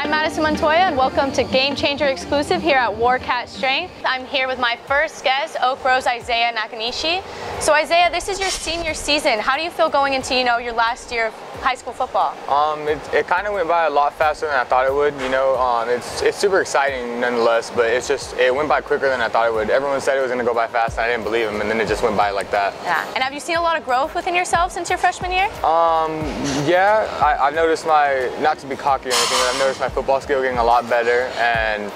I'm Madison Montoya and welcome to Game Changer exclusive here at Wildcat Strength. I'm here with my first guest, Oak Grove's Izaiah Nakanishi. So Izaiah, this is your senior season. How do you feel going into, your last year of high school football? It kind of went by a lot faster than I thought it would. It's super exciting nonetheless, but it went by quicker than I thought it would. Everyone said it was going to go by fast, and I didn't believe them, and then it just went by like that. Yeah. And have you seen a lot of growth within yourself since your freshman year? Yeah, I've noticed not to be cocky or anything, but I've noticed my football skill getting a lot better, and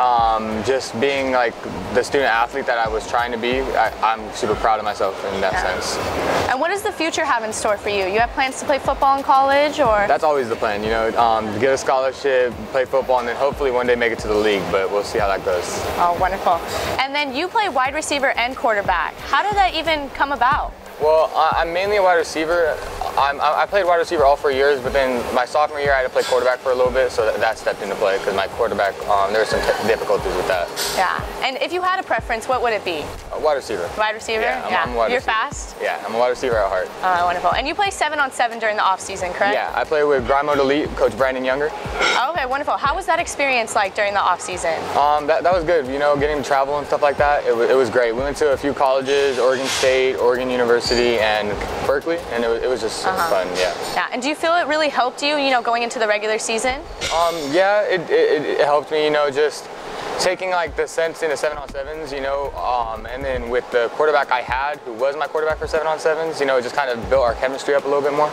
just being like the student athlete that I was trying to be, I'm super proud of myself in that sense. And what does the future have in store for you? You have plans to play football in college, or? That's always the plan, get a scholarship, play football, and then hopefully one day make it to the league, but we'll see how that goes. Oh, wonderful. And then you play wide receiver and quarterback. How did that even come about? Well, I'm mainly a wide receiver. I played wide receiver all 4 years, but then my sophomore year I had to play quarterback for a little bit, so that stepped into play because my quarterback, there were some difficulties with that. Yeah, and if you had a preference, what would it be? Wide receiver. Wide receiver? Yeah, I'm a wide You're receiver. fast? Yeah, I'm a wide receiver at heart. Oh, wonderful. And you play 7-on-7 during the off-season, correct? Yeah, I play with Grind Mode Elite, Coach Brandon Younger. Okay, wonderful. How was that experience like during the off-season? That was good, getting to travel and stuff like that. It was great. We went to a few colleges, Oregon State, Oregon University, and Berkeley, and it was just fun, yeah. Yeah, and do you feel it really helped you, going into the regular season? Yeah, it helped me, just taking like the sense into 7-on-7s, and then with the quarterback I had, who was my quarterback for 7-on-7s, it just kind of built our chemistry up a little bit more.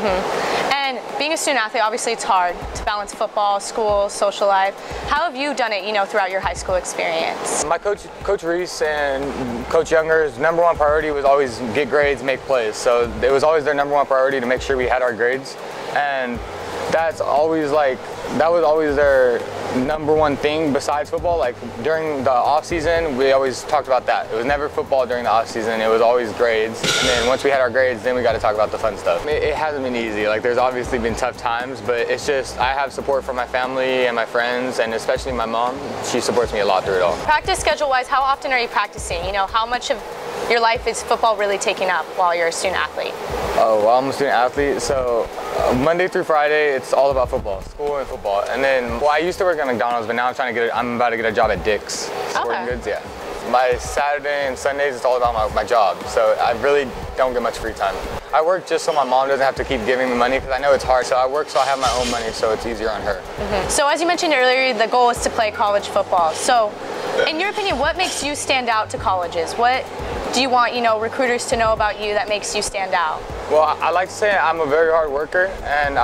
And being a student athlete, obviously it's hard to balance football, school, social life. How have you done it, throughout your high school experience? My Coach Reese and Coach Younger's #1 priority was always get grades, make plays. So it was always their #1 priority to make sure we had our grades. And that was always their #1 thing besides football. Like during the off season, we always talked about that. It was never football during the off season. It was always grades. And then once we had our grades, then we got to talk about the fun stuff. It hasn't been easy. Like there's obviously been tough times, but it's just I have support from my family and my friends, and especially my mom. She supports me a lot through it all. Practice schedule-wise, how often are you practicing? How much of your life is football really taking up while you're a student athlete? Oh, well, I'm a student athlete, so Monday through Friday, it's all about football, school and football. And then, I used to work at McDonald's, but now I'm about to get a job at Dick's Sporting Goods, yeah. My Saturday and Sundays, it's all about my job, so I really don't get much free time. I work just so my mom doesn't have to keep giving me money, because I know it's hard, so I work so I have my own money, so it's easier on her. So as you mentioned earlier, the goal is to play college football. So in your opinion, what makes you stand out to colleges? What do you want, recruiters to know about you that makes you stand out? Well, I like to say I'm a very hard worker, and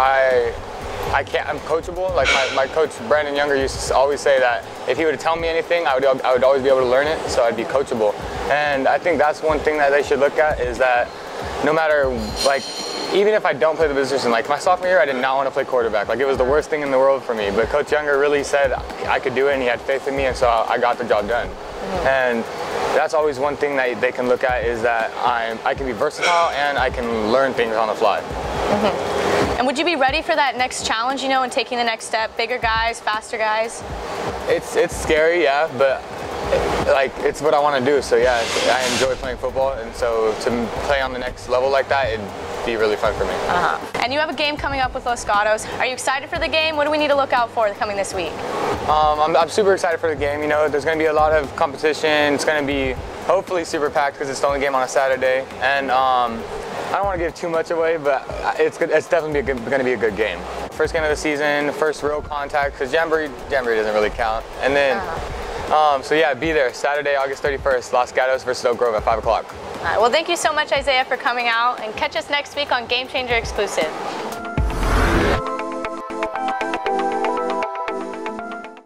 I'm coachable. Like my coach Brandon Younger used to always say that if he would tell me anything, I would always be able to learn it, so I'd be coachable. And I think that's one thing that they should look at, is that no matter, even if I don't play the position, like my sophomore year, I did not want to play quarterback. Like it was the worst thing in the world for me, but Coach Younger really said I could do it, and he had faith in me, and so I got the job done. And that's always one thing that they can look at, is that I can be versatile and I can learn things on the fly. And would you be ready for that next challenge, and taking the next step? Bigger guys, faster guys? It's scary, yeah, but it's what I want to do. So yeah, I enjoy playing football, and so to play on the next level like that, it'd be really fun for me. And you have a game coming up with Los Gatos. Are you excited for the game? What do we need to look out for coming this week? I'm super excited for the game. There's going to be a lot of competition. It's going to be hopefully super packed, because it's the only game on a Saturday. And I don't want to give too much away, but it's definitely going to be a good game. First game of the season, first real contact, because Jamboree doesn't really count. And then, so yeah, be there Saturday, August 31st, Los Gatos versus Oak Grove at 5 o'clock. Well, thank you so much, Izaiah, for coming out, and catch us next week on Game Changer Exclusive.